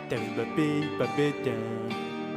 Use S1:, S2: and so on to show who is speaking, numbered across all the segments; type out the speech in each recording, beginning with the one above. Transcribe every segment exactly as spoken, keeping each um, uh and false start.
S1: T'as vu Mbappé, pas bête, hein.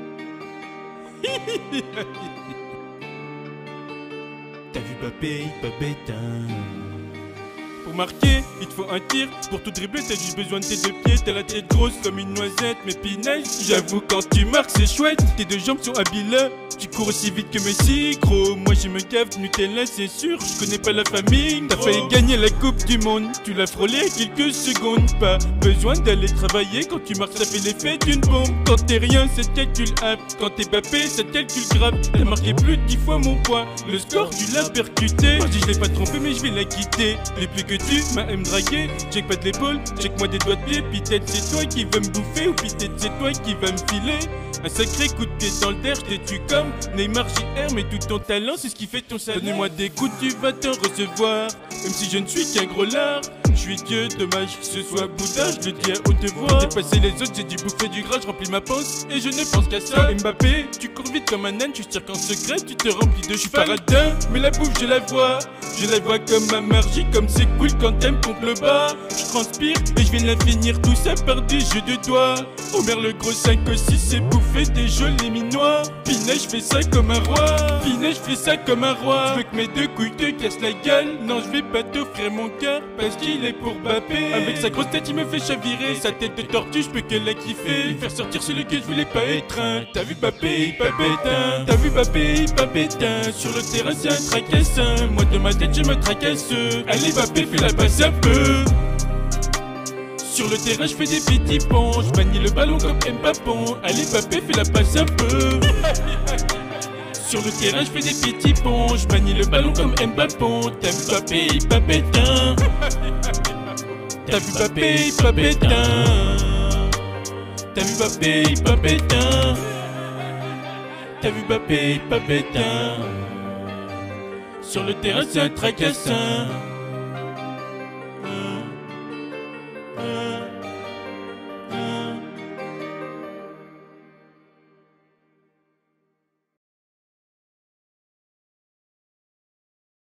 S1: T'as vu Mbappé, pas bête, hein. Pour marquer, il te faut un tir. Pour tout dribbler, t'as juste besoin de tes deux pieds. T'as la tête grosse comme une noisette, mais pinaise. J'avoue, quand tu marques, c'est chouette. Tes deux jambes sont habiles. Tu cours aussi vite que Messi, gros. Moi, je me gaffe de Nutella, c'est sûr. Je connais pas la famille. T'as failli gagner la Coupe du Monde. Tu l'as frôlé à quelques secondes. Pas besoin d'aller travailler. Quand tu marques, ça fait l'effet d'une bombe. Quand t'es rien, ça te calcule up. Quand t'es Mbappé, ça te calcule grave. T'as marqué plus de dix fois mon poids. Le score, tu l'as percuté. Moi, je dis, je l'ai pas trompé, mais je vais la quitter. Les plus que tu m'as aimé draguer. Check pas de l'épaule, check moi des doigts de pied. Puis peut-être c'est toi qui vas me bouffer. Ou puis peut-être c'est toi qui vas me filer un sacré coup de pied dans le terre. Je t'ai tué comme Neymar J R. Mais tout ton talent, c'est ce qui fait ton salaire. Donne-moi des coups, tu vas t'en recevoir. Même si je ne suis qu'un gros lard. Je suis Dieu, dommage que ce soit Bouddha, je le dis à haute voix. Pour dépasser les autres, j'ai dû bouffer du gras, je remplis ma panse et je ne pense qu'à ça. Mbappé, tu cours vite comme un âne, tu tires qu'en secret, tu te remplis de faradin. Mais la bouffe, je la vois, je la vois comme ma magie, comme c'est cool quand t'aimes pompe le bas. Je transpire et je viens de la finir, tout ça par des jeux de doigts. Omer le gros cinq six, c'est bouffer des jolis minois. Pinet, je fais ça comme un roi, Pinet, je fais ça comme un roi. Je veux que mes deux couilles te cassent la gueule, non, je vais pas t'offrir mon cœur parce qu'il est pour Mbappé. Avec sa grosse tête il me fait chavirer. Sa tête de tortue je peux que la kiffer. Faire sortir celui que je voulais pas étreindre. T'as vu Mbappé, pas bêtin. T'as vu Mbappé, pas bêtin. Sur le terrain c'est un tracassin. Moi de ma tête je me tracasse. Allez Mbappé fais la passe un peu. Sur le terrain je fais des petits ponts. Je manie le ballon comme Mbappé. Allez Mbappé fais la passe un peu. Sur le terrain je fais des petits ponts. Je manie le ballon comme Mbappé. T'as vu Mbappé, pas bêtin. T'as vu Mbappé, pas bêtin. T'as vu Mbappé, pas bêtin. T'as vu Mbappé, pas bêtin. Sur le terrain c'est un tracassin.